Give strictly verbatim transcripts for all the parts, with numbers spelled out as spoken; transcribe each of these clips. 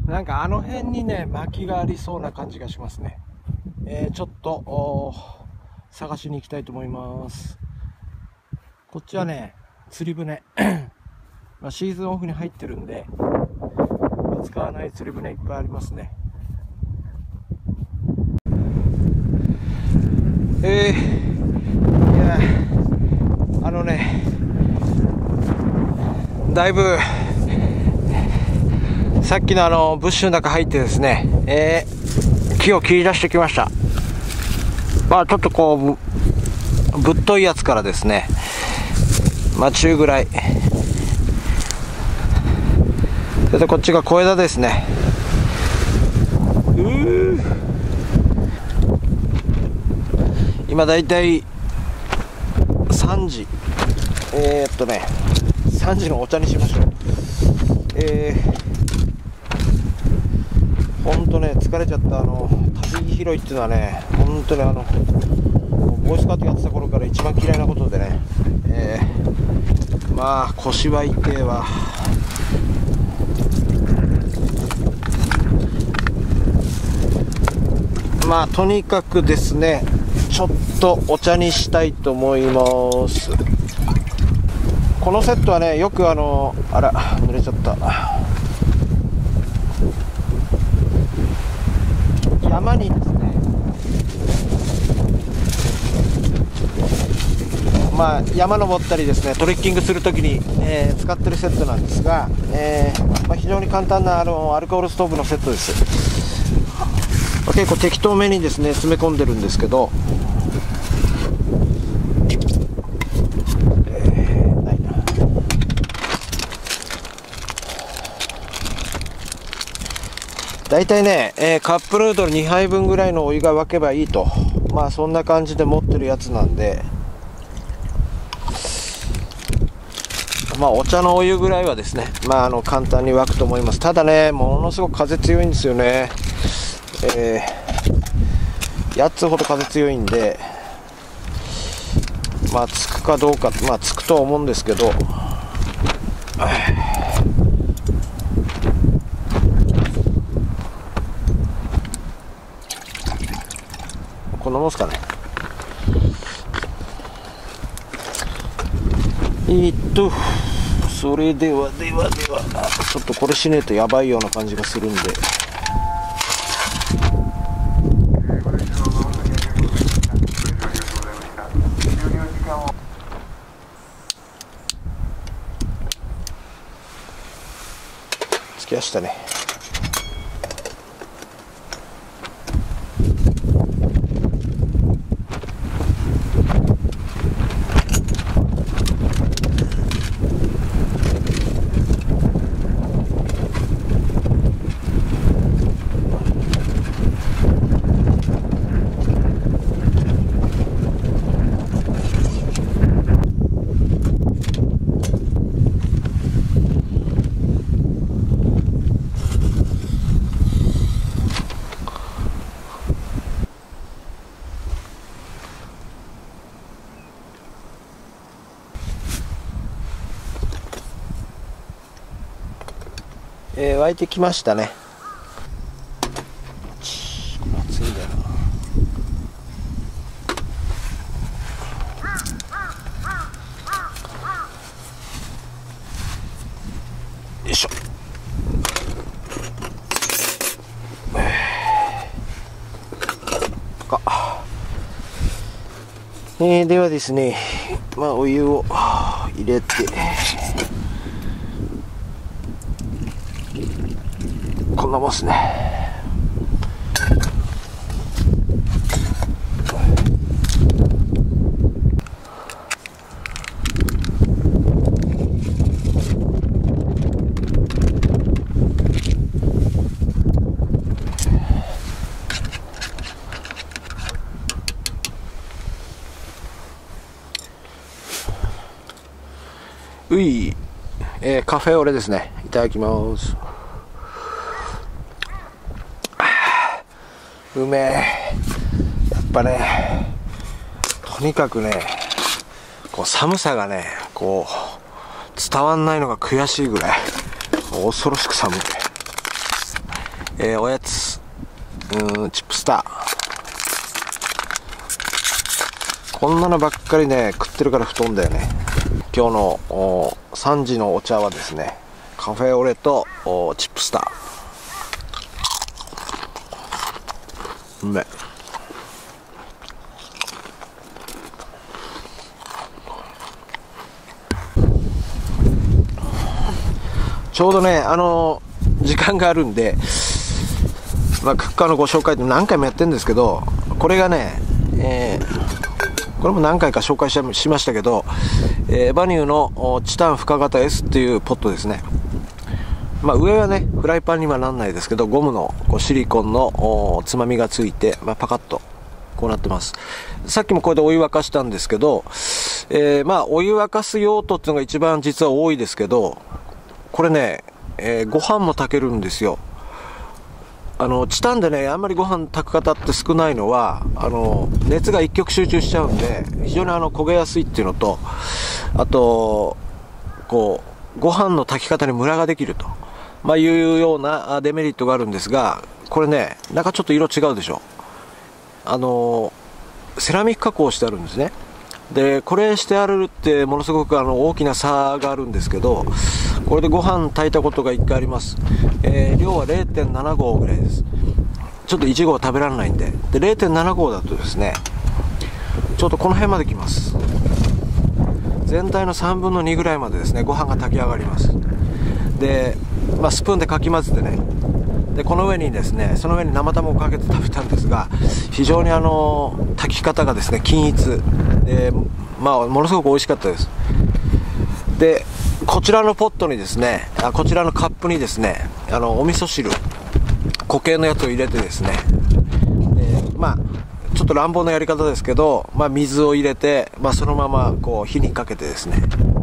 なんかあの辺にね薪がありそうな感じがしますね。えー、ちょっと探しに行きたいと思います。こっちはね釣り船まあシーズンオフに入ってるんで使わない釣り船いっぱいありますね。えー、いやあのねだいぶさっきのあのブッシュの中入ってですね、えー、木を切り出してきました。まあちょっとこうぶっといやつからですね、まあ中ぐらい、それでこっちが小枝ですね。うー今だいたいさんじ、えー、っとねさんじのお茶にしましょう。えー、ほんとね疲れちゃった。あの旅拾いっていうのはね本当にあのボーイスカートやってた頃から一番嫌いなことでね、えー、まあ腰は痛えわ。まあとにかくですねちょっとお茶にしたいと思います。このセットはねよくあのあら濡れちゃった、山にですね、まあ山登ったりですねトレッキングするときに、えー、使ってるセットなんですが、えーまあ、非常に簡単なあのアルコールストーブのセットです。結構適当めにですね詰め込んでるんですけど、だいたいね、えー、カップヌードルにはいぶんぐらいのお湯が沸けばいいと、まあそんな感じで持ってるやつなんで、まあお茶のお湯ぐらいはですね、まああの簡単に沸くと思います。ただねものすごく風強いんですよね。えー、やっつほど風強いんで、まあつくかどうか、まあつくとは思うんですけど、こんなもんすかね。えーっとそれではではではちょっとこれしねえとやばいような感じがするんで、つきましたね。えー、沸いてきましたね。熱いんだよな。よいしょ。えー、ではですね、まあお湯を入れて、こんなもんっすね。うい、えー、カフェオレですね。いただきます。うめえ。やっぱねとにかくねこう寒さがねこう伝わんないのが悔しいぐらい恐ろしく寒い。 えー、おやつ、うん、チップスター。こんなのばっかりね食ってるから太んだよね。今日のさんじのお茶はですね、カフェオレとチップスター。うめえ。ちょうどね、あのー、時間があるんで、まあ、クッカーのご紹介って何回もやってるんですけど、これがね、えー、これも何回か紹介しましたけど、えー、バニューのチタン深型 S っていうポットですね。まあ、上はねフライパンにはなんないですけど、ゴムのこうシリコンのつまみがついて、まあ、パカッとこうなってます。さっきもこれでお湯沸かしたんですけど、えー、まあお湯沸かす用途っていうのが一番実は多いですけど、これね、えー、ご飯も炊けるんですよ。あのチタンでねあんまりご飯炊く方って少ないのは、あの熱が一極集中しちゃうんで非常にあの焦げやすいっていうのと、あとこうご飯の炊き方にムラができると、まあ、いうようなデメリットがあるんですが、これね中ちょっと色違うでしょ。あのセラミック加工してあるんですね。でこれしてあるってものすごくあの大きな差があるんですけど、これでご飯炊いたことがいっかいあります。えー、量は れいてんななごうぐらいです。ちょっといちごう食べられないんで、で れいてんななごうだとですね、ちょっとこの辺まできます。全体のさんぶんのにぐらいまでですねご飯が炊き上がります。で、まあ、スプーンでかき混ぜてね、でこの上にですね、その上に生卵をかけて食べたんですが、非常にあの炊き方がですね均一で、まあ、ものすごく美味しかったです。でこちらのポットにですね、あこちらのカップにですね、あのお味噌汁固形のやつを入れてですね、でまあちょっと乱暴なやり方ですけど、まあ、水を入れて、まあ、そのままこう火にかけてですね、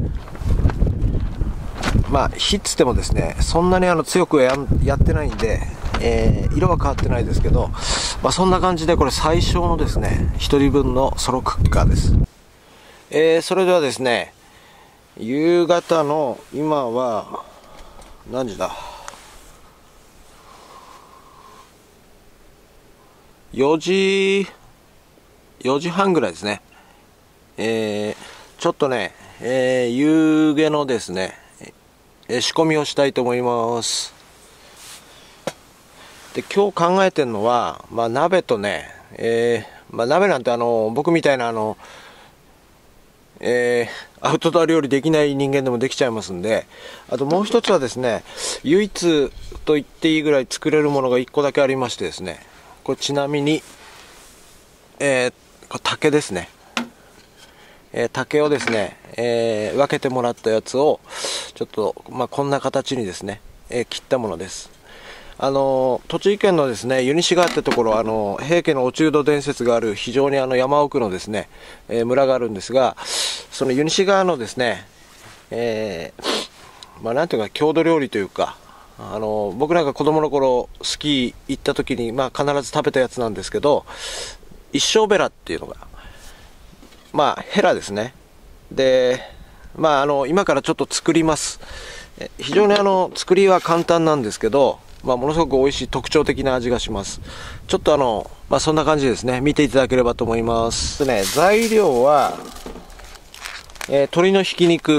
まあ火っつってもですねそんなにあの強く や, やってないんで、えー、色は変わってないですけど、まあ、そんな感じでこれ最小のですねひとりぶんのソロクッカーです。えー、それではですね、夕方の今は何時だ、よじよじはんぐらいですね。えー、ちょっとね、えー、夕げのですね、えー、仕込みをしたいと思います。で今日考えてるのは、まあ、鍋とね、えーまあ、鍋なんてあの僕みたいなあのえー、アウトドア料理できない人間でもできちゃいますんで、あともう一つはですね、唯一と言っていいぐらい作れるものがいっこだけありましてですね、これちなみに、えー、これ竹ですね、えー、竹をですね、えー、分けてもらったやつをちょっと、まあ、こんな形にですね、えー、切ったものです。あの栃木県のですね湯西川ってところ、あの平家の落人伝説がある非常にあの山奥のですね、えー、村があるんですが、その湯西川のですね、えー、まあなんていうか郷土料理というか、あの僕なんか子供の頃スキー行った時に、まあ、必ず食べたやつなんですけど、一升ベラっていうのが、まあヘラですね。でまああの今からちょっと作ります。非常にあの作りは簡単なんですけど、まあ、ものすごく美味しい特徴的な味がします。ちょっとあの、まあ、そんな感じですね。見ていただければと思います。でね、材料は、えー、鶏のひき肉、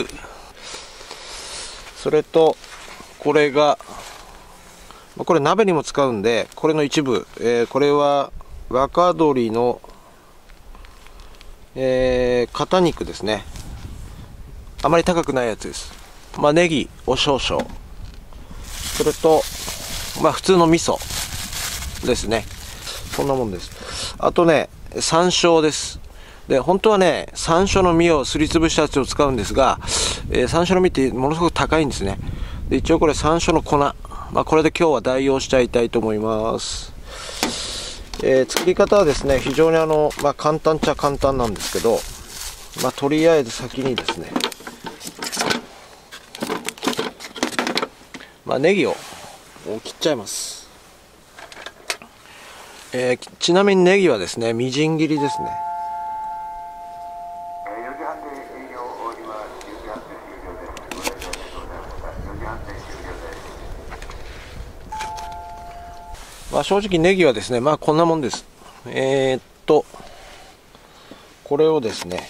それとこれがこれ鍋にも使うんで、これの一部、えー、これは若鶏の、えー、肩肉ですね。あまり高くないやつです。まあ、ネギお少々、それとまあ普通の味噌ですね。こんなもんです。あとね、山椒です。で本当はね山椒の実をすりつぶしたやつを使うんですが、えー、山椒の実ってものすごく高いんですね。で一応これ山椒の粉、まあ、これで今日は代用しちゃいたいと思います。えー、作り方はですね非常にあの、まあ、簡単っちゃ簡単なんですけど、まあ、とりあえず先にですね、まあ、ネギを切っちゃいます。えー、ちなみにネギはですねみじん切りですね。 まあ正直ネギはですね、まあこんなもんです。えー、っと、これをですね、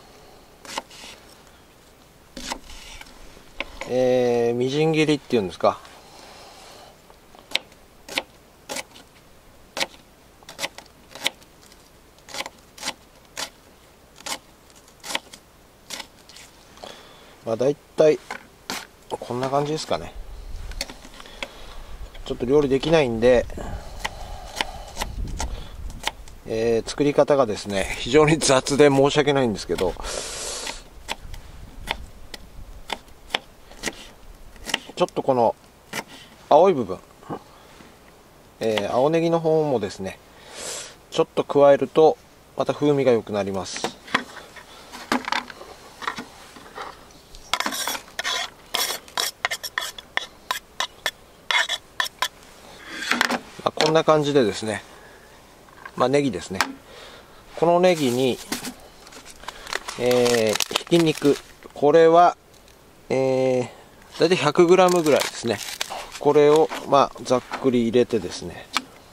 えー、みじん切りっていうんですか。まあ大体こんな感じですかね。ちょっと料理できないんで、えー、作り方がですね非常に雑で申し訳ないんですけど、ちょっとこの青い部分、えー、青ネギの方もですねちょっと加えるとまた風味が良くなります。まあ、こんな感じでですね、まあネギですね、このネギに、えー、ひき肉、これは、えー、大体 ひゃくグラム ぐらいですね。これをまあざっくり入れてですね、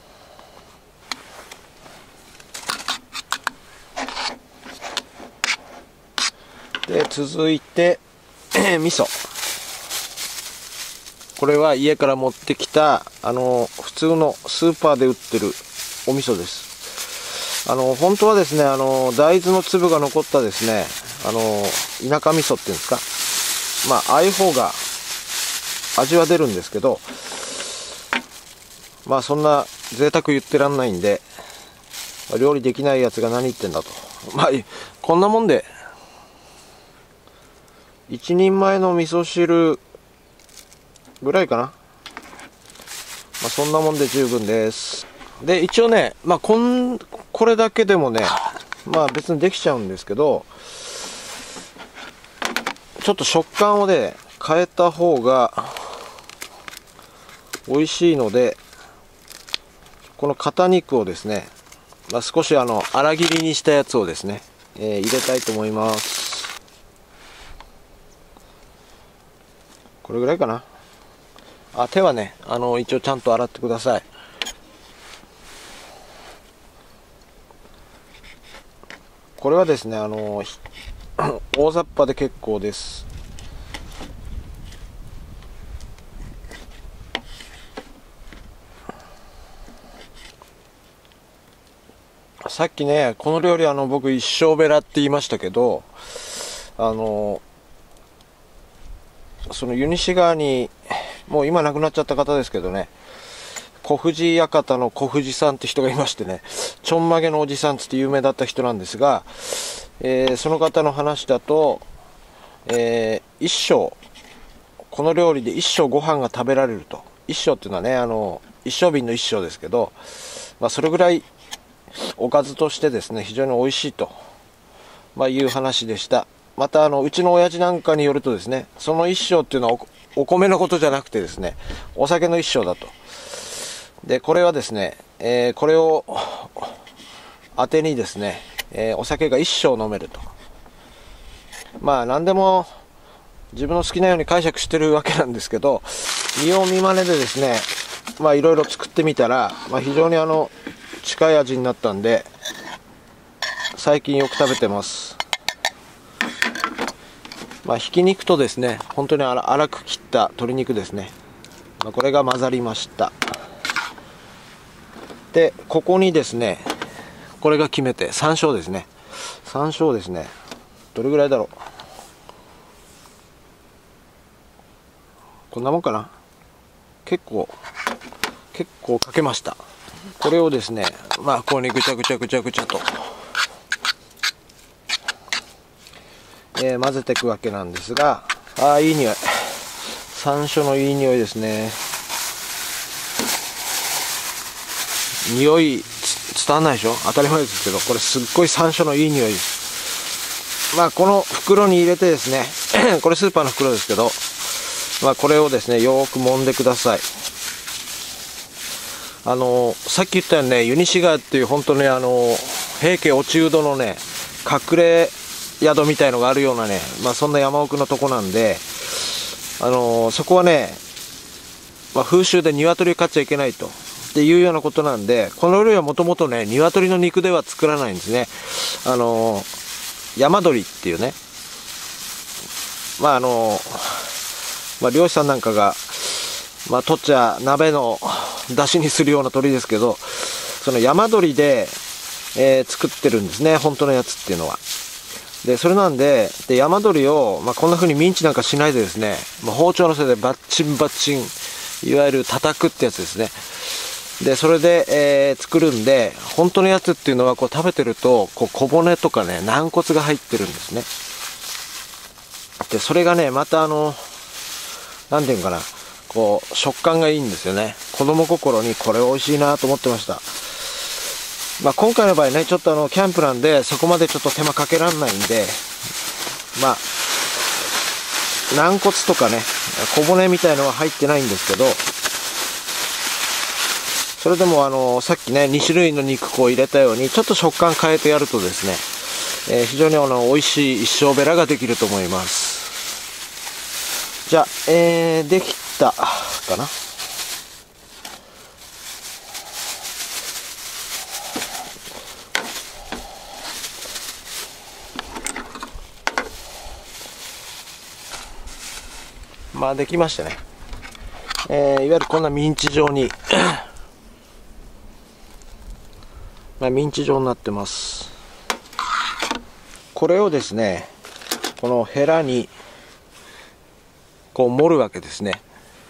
で続いて味噌、これは家から持ってきたあの普通のスーパーで売ってるお味噌です。あの本当はですね、あの大豆の粒が残ったですね、あの田舎味噌っていうんですか、まあああいう方が味は出るんですけど、まあそんな贅沢言ってらんないんで、料理できないやつが何言ってんだと、まあこんなもんで一人前の味噌汁ぐらいかな、まあそんなもんで十分です。で一応ね、まあこんこれだけでもね、まあ別にできちゃうんですけど、ちょっと食感をね変えた方が美味しいので、この肩肉をですね、まあ、少しあの粗切りにしたやつをですね、えー、入れたいと思います。これぐらいかな。あ、手はね、あの一応ちゃんと洗ってください。これはですね、あの大雑把で結構です。さっきね、この料理あの僕一生ベラって言いましたけど、あのその湯西川にもう今亡くなっちゃった方ですけどね、小藤館の小藤さんって人がいましてね、ちょんまげのおじさんつって有名だった人なんですが、えー、その方の話だと、えー、一生この料理で一生ご飯が食べられると。一生っていうのはね、あの一升瓶の一升ですけど、まあ、それぐらいおかずとしてですね非常に美味しいと、まあ、いう話でした。またあのうちの親父なんかによるとですね、その一升っていうのは お, お米のことじゃなくてですね、お酒の一升だと。でこれはですね、えー、これを当てにですね、えー、お酒が一升飲めると。まあ何でも自分の好きなように解釈してるわけなんですけど、見よう見まねでですね、まあいろいろ作ってみたら、まあ、非常にあの近い味になったんで最近よく食べてます。まあひき肉とですね、本当に粗く切った鶏肉ですね、まあ、これが混ざりました。でここにですね、これが決めて山椒ですね。山椒ですね、どれぐらいだろう、こんなもんかな。結構結構かけました。これをですね、まあここにぐちゃぐちゃぐちゃぐちゃと、えー、混ぜていくわけなんですが、ああいい匂い、山椒のいい匂いですね。匂い伝わんないでしょ、当たり前ですけど、これすっごい山椒のいい匂いです。まあこの袋に入れてですねこれスーパーの袋ですけど、まあこれをですねよーく揉んでください。あのさっき言ったようにね、湯西川っていう本当にあの平家落人のね隠れ宿みたいのがあるようなね、まあそんな山奥のとこなんで、あのそこはね、まあ、風習で鶏を飼っちゃいけないと、 っていうようなことなんで、この料理はもともとね、鶏の肉では作らないんですね。あのー、山鶏っていうね、まああのー、まあ漁師さんなんかが、まあ取っちゃ鍋の出汁にするような鶏ですけど、その山鶏で、えー、作ってるんですね、本当のやつっていうのは。で、それなんで、で山鶏を、まあ、こんな風にミンチなんかしないでですね、まあ、包丁のせいでバッチンバッチン、いわゆる叩くってやつですね。で、それで、えー、作るんで、本当のやつっていうのは、こう食べてると、こう小骨とかね、軟骨が入ってるんですね。で、それがね、またあの、なんていうのかな、こう、食感がいいんですよね。子供心にこれ美味しいなと思ってました。まあ、今回の場合ね、ちょっとあの、キャンプなんで、そこまでちょっと手間かけらんないんで、まあ、軟骨とかね、小骨みたいのは入ってないんですけど、それでもあの、さっきね、に種類の肉こう入れたように、ちょっと食感変えてやるとですね、えー、非常にあの、美味しい一生ベラができると思います。じゃあ、えー、できたかな。まあできましたね。えー、いわゆるこんなミンチ状にまあミンチ状になってます。これをですね、このヘラにこう盛るわけですね。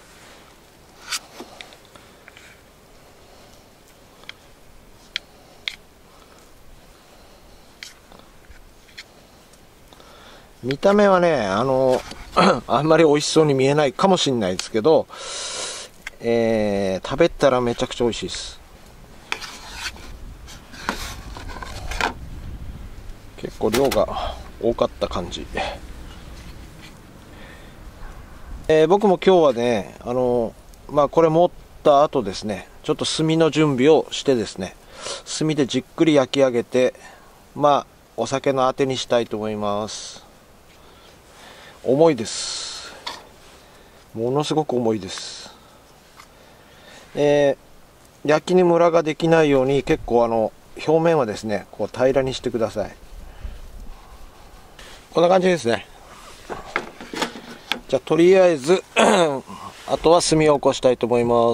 見た目はね、あのあんまり美味しそうに見えないかもしれないですけど、えー、食べたらめちゃくちゃ美味しいです。結構量が多かった感じ。えー、僕も今日はね、あのまあこれ持った後ですね、ちょっと炭の準備をしてですね、炭でじっくり焼き上げて、まあお酒のあてにしたいと思います。重いです。ものすごく重いです。えー、焼きにムラができないように結構あの表面はですね、こう平らにしてください。こんな感じですね。じゃあとりあえずあとは炭を起こしたいと思います。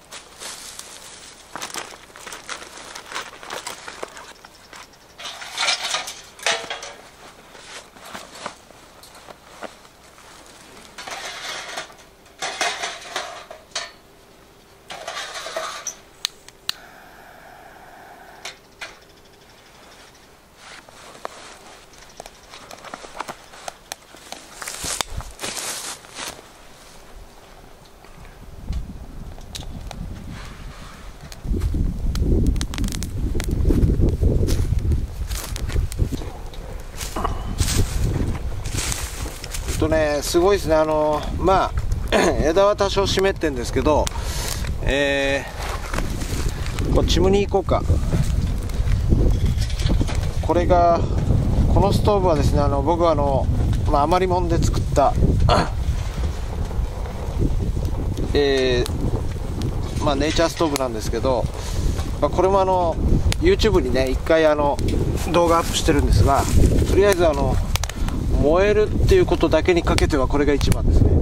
とね、すごいですね。あのまあ枝は多少湿ってんですけど、えー、こっちチムニー行こうか。これがこのストーブはですね、あの僕はあの、まあ、余りもんで作ったえー、まあネイチャーストーブなんですけど、まあ、これもあの YouTube にね一回あの動画アップしてるんですが、とりあえずあの燃えるっていうことだけにかけてはこれが一番ですね。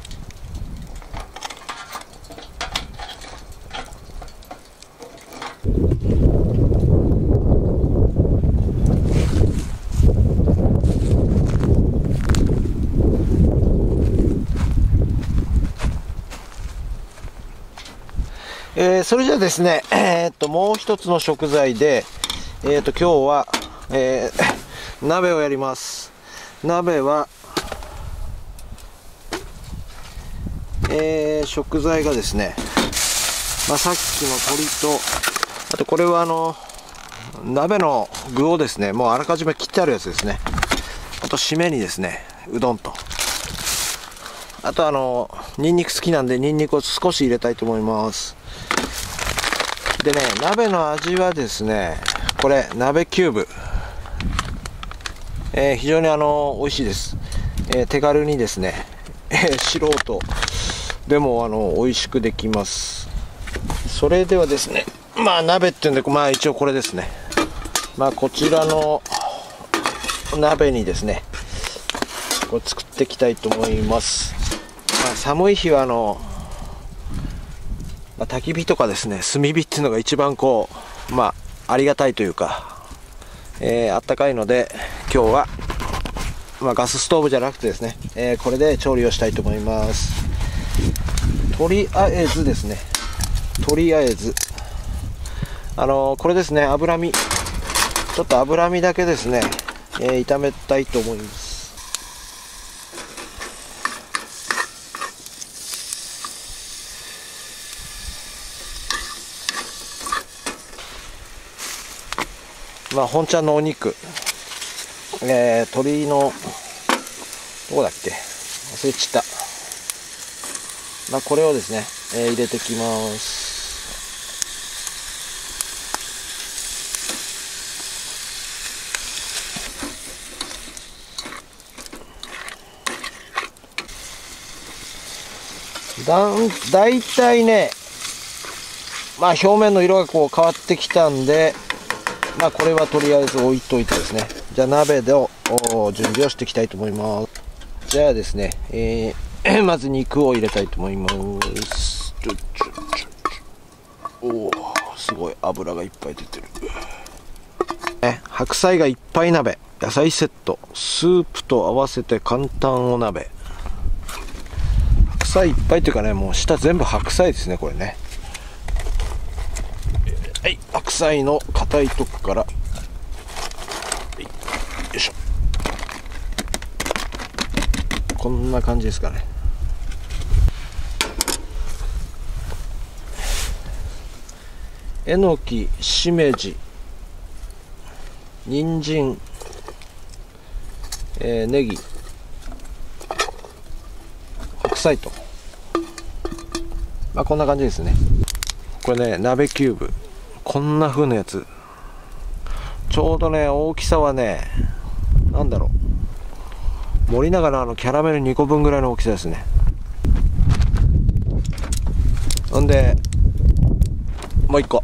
えー、それじゃあですね、えー、っともう一つの食材で、えー、っと今日は、えー、鍋をやります。鍋は、えー、食材がですね、まあ、さっきの鶏と、あとこれはあの鍋の具をですね、もうあらかじめ切ってあるやつですね。あと締めにですね、うどんと、あとあのニンニク好きなんでニンニクを少し入れたいと思います。でね、鍋の味はですね、これ鍋キューブ、えー、非常にあの美味しいです。えー、手軽にですね、えー、素人でもあの美味しくできます。 それではですね、まあ鍋っていうんで、まあ一応これですね。まあこちらの鍋にですね、これ作っていきたいと思います。まあ、寒い日はあの、まあ、焚き火とかですね、炭火っていうのが一番こう、まあありがたいというか、えー、あったかいので、今日は、まあ、ガスストーブじゃなくてですね、えー、これで調理をしたいと思います。とりあえずですね、とりあえず、あのー、これですね、脂身、ちょっと脂身だけですね、えー、炒めたいと思います。まあ本ちゃんのお肉、えー、鶏のどこだっけ、忘れちゃった。まあこれをですね、えー、入れてきます。だんだいたいね、まあ表面の色がこう変わってきたんで、まあこれはとりあえず置いといてですね、じゃあ鍋でを準備をしていきたいと思います。じゃあですね、えー、まず肉を入れたいと思います。ちょちょちょおお、すごい油がいっぱい出てる。え白菜がいっぱい鍋、野菜セット、スープと合わせて簡単お鍋。白菜いっぱいというかね、もう下全部白菜ですね、これね。はい、白菜の硬いとこから、はい、よいしょ。こんな感じですかね。えのき、しめじ、人参、えー、ネギ、白菜と、まあこんな感じですね。これね、鍋キューブ、こんな風なやつ、ちょうどね、大きさはね、なんだろう、森永のあのキャラメルにこぶんぐらいの大きさですね。ほんでもういっこ、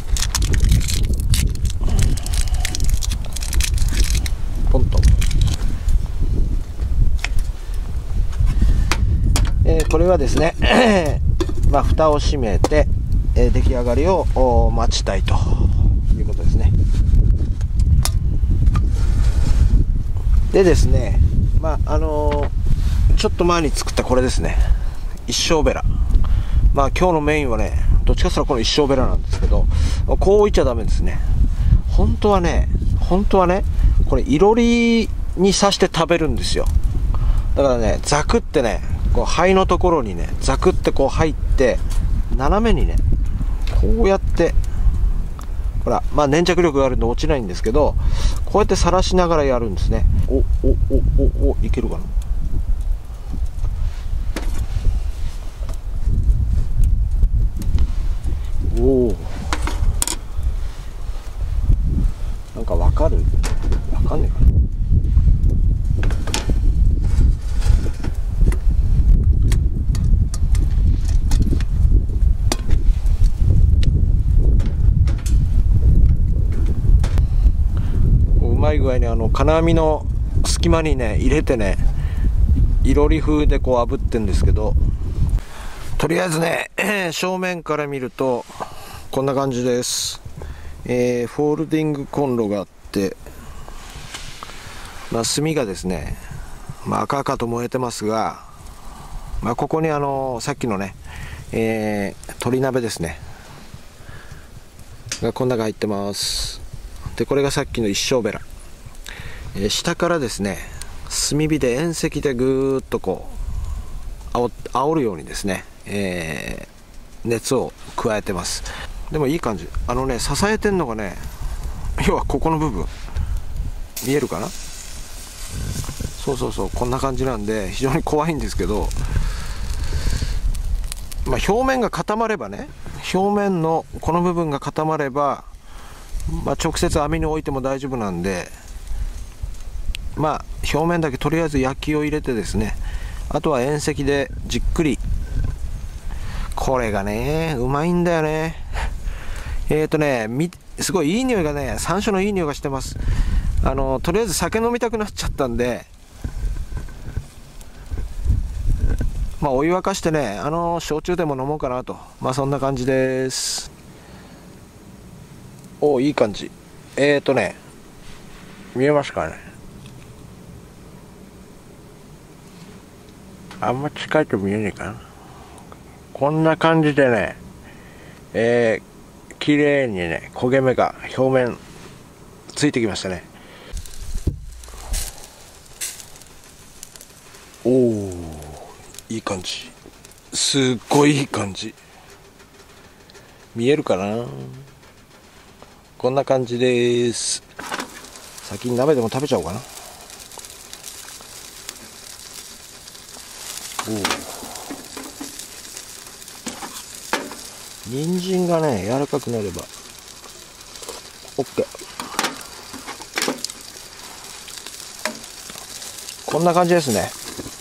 ポンと、えー、これはですねまあ蓋を閉めて、えー、出来上がりを待ちたいということですね。でですね、まああのー、ちょっと前に作ったこれですね、一升ベラ。まあ今日のメインはね、どっちかというとこの一升ベラなんですけど、こう置いちゃダメですね。本当はね、本当はね、これいろりに刺して食べるんですよ。だからね、ザクってね、こう肺のところにね、ザクってこう入って、斜めにね、こうやって、ほら、まあ粘着力があるんで落ちないんですけど、こうやって晒しながらやるんですね。お、お、お、お、お、いけるかな。おお。なんかわかる？わかんねえかな。うまい具合にあの金網の隙間にね入れてね、いろり風でこう炙ってんですけど、とりあえずね、正面から見るとこんな感じです。えー、フォールディングコンロがあって、まあ、炭がですね、まあ、赤々と燃えてますが、まあ、ここにあのさっきのね、えー、鶏鍋ですねがこんなが入ってます。でこれがさっきの一升ベラ、えー、下からですね、炭火で遠赤でぐーっとこうあお煽るようにですね、えー、熱を加えてます。でもいい感じ。あのね、支えてんのがね、要はここの部分見えるかな。そうそうそう、こんな感じなんで非常に怖いんですけど、まあ、表面が固まればね、表面のこの部分が固まれば、まあ、直接網に置いても大丈夫なんで、まあ表面だけとりあえず焼きを入れてですね、あとは遠赤でじっくり。これがねうまいんだよね。 えーとね、みすごいいい匂いがね、山椒のいい匂いがしてます。あのとりあえず酒飲みたくなっちゃったんで、まあお湯沸かしてね、あの焼酎でも飲もうかなと、まあそんな感じです。おお、いい感じ。えーとね、見えますかね。あんま近いと見えねえかな。こんな感じでね、えー、綺麗にね、焦げ目が表面ついてきましたね。おお、いい感じ。すっごいいい感じ。見えるかな。こんな感じです。先に鍋でも食べちゃおうかな。おお、人参がね柔らかくなれば OK。 こんな感じですね。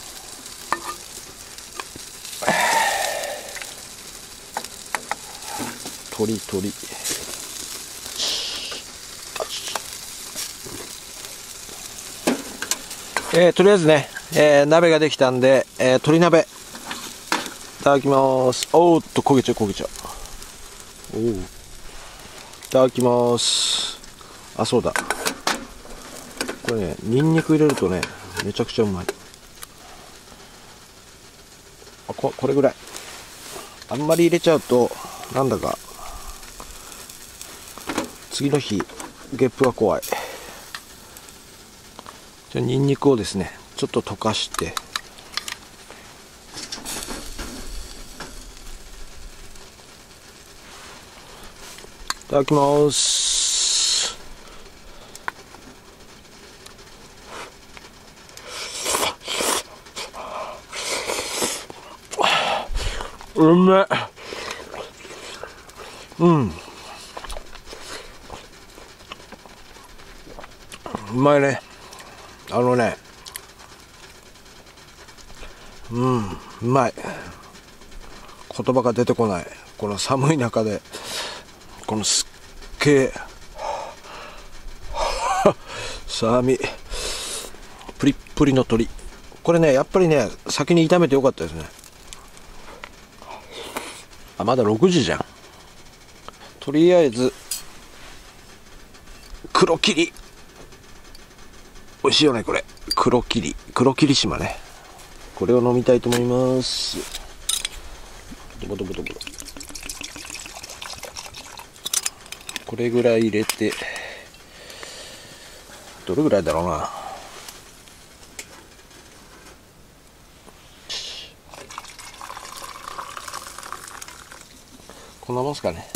鳥鳥、えー、とりあえずね、えー、鍋ができたんで、えー、鶏鍋いただきます。おーっと焦げちゃう焦げちゃう。おお、いただきます。あ、そうだ、これね、ニンニク入れるとねめちゃくちゃうまい。あ、こ, これぐらい。あんまり入れちゃうとなんだか次の日ゲップが怖い。じゃあニンニクをですねちょっと溶かして、いただきます。うめえ。うん、うまいね。あのね、うん、うまい。言葉が出てこない。この寒い中でこのすっげえさみプリップリの鶏、これねやっぱりね先に炒めてよかったですね。あ、まだろくじじゃん。とりあえず黒霧、美味しいよねこれ。黒霧、黒霧島ね。これを飲みたいと思います。ドボドボドボド、これぐらい入れて、どれぐらいだろうな。こんなもんすかね。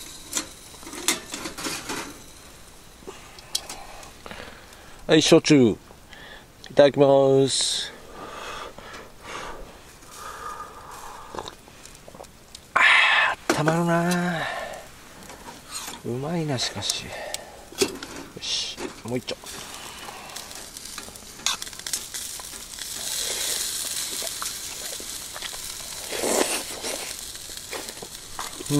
はい、焼酎いただきます。あー、たまるな。うまいな。しかし、よし、もう一丁。うん、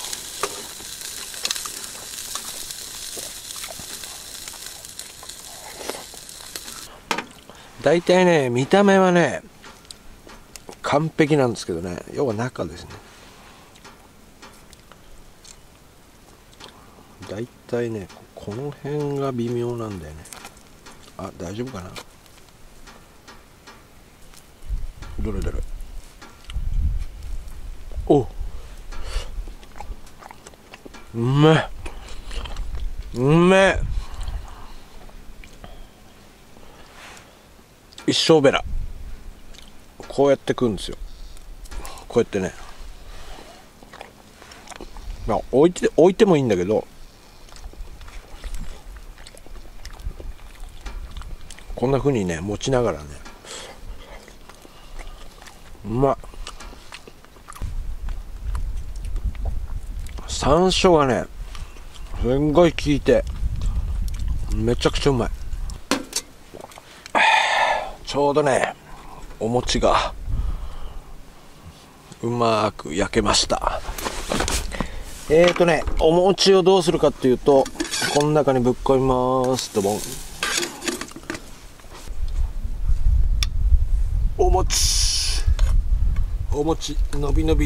大体ね見た目はね完璧なんですけどね、要は中ですね。大体ねこの辺が微妙なんだよね。あ、大丈夫かな。どれどれ。お、うめえ、うめえ。一生ベラこうやって食うんですよ。こうやってね、まあ置いて置いてもいいんだけど、こんな風にね持ちながらね、うまっ。山椒がねすんごい効いてめちゃくちゃうまい。ちょうどねお餅がうまく焼けました。 えーとね、お餅をどうするかっていうと、この中にぶっ込みます。ドボン。お餅。お餅、のびのび。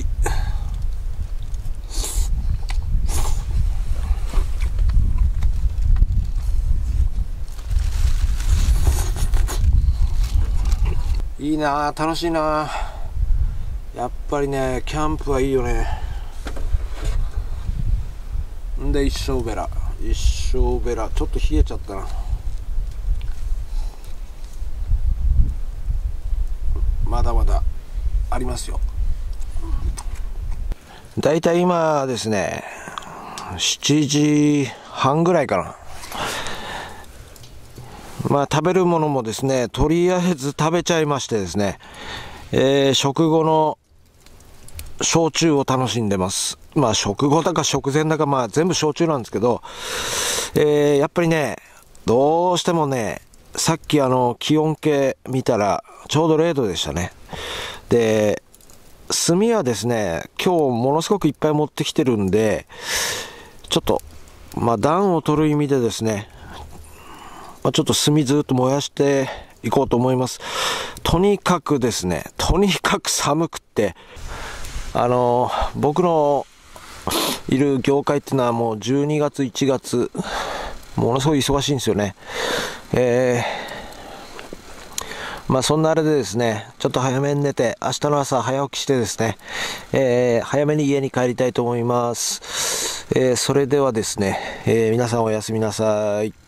いいなぁ、楽しいなぁ。やっぱりね、キャンプはいいよね。んで、一升ベラ。一升ベラ。ちょっと冷えちゃったな。まだまだありますよ。だいたい今ですね、しちじはんぐらいかな。まあ食べるものもですね、とりあえず食べちゃいましてですね、えー、食後の焼酎を楽しんでます。まあ食後だか食前だか、まあ全部焼酎なんですけど、えー、やっぱりね、どうしてもね、さっきあの気温計見たらちょうどれいどでしたね。で、炭はですね、今日ものすごくいっぱい持ってきてるんで、ちょっと、まあ暖を取る意味でですね、まあ、ちょっと炭ずっと燃やしていこうと思います。とにかくですね、とにかく寒くって、あのー、僕のいる業界っていうのはもうじゅうにがつ、いちがつ、ものすごい忙しいんですよね。えー、まあそんなあれでですね、ちょっと早めに寝て、明日の朝早起きしてですね、えー、早めに家に帰りたいと思います。えー、それではですね、えー、皆さんおやすみなさい。